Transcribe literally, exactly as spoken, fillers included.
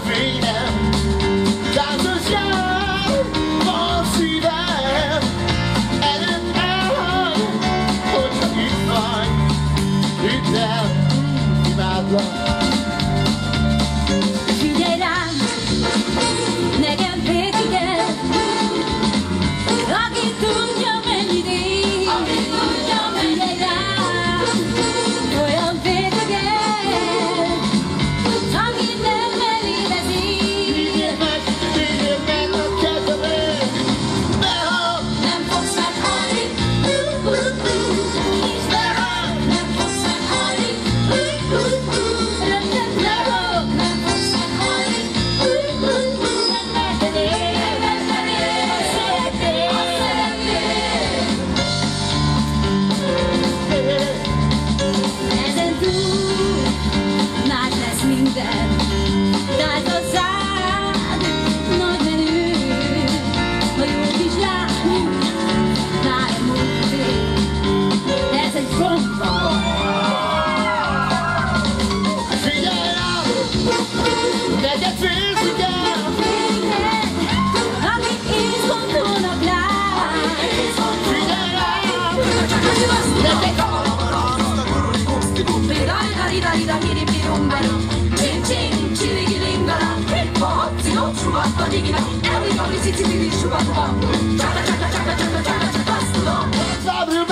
fényem, táncosság van szívem, előtt elhagy, hogyha itt vagy, hidd el, imádlak. Figyelj rám, nekem férfi kell, aki tudja mennyit ér, aki tudja mennyit rám, olyan férfi kell, aki nem elévezik. Vigyél meg, vigyél meg a kedved, ne hagyd, Nem fogsz meghalni, és behag, nem fogsz meghalni, rögtön behag, nem fogsz meghalni, nem mertenél, nem mertenél, azt szeretnél, azt szeretnél. Ezen túl más lesz minden, tehát hozzád nagy menő, a jó kis lány, nálam múlté, ez egy frontban. figyelj rám, neked férfi kell, Akik izgondolnak rám, figyelj rám, nektek Fábri